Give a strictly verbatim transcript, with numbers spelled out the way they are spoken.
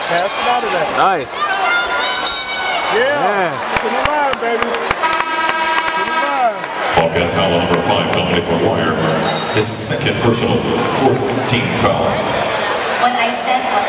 Pass it out of that. Nice. Yeah. yeah. To the line, baby. To the line. Bobcats foul number five, Dominic McGuire. His second personal, fourth team foul. When I said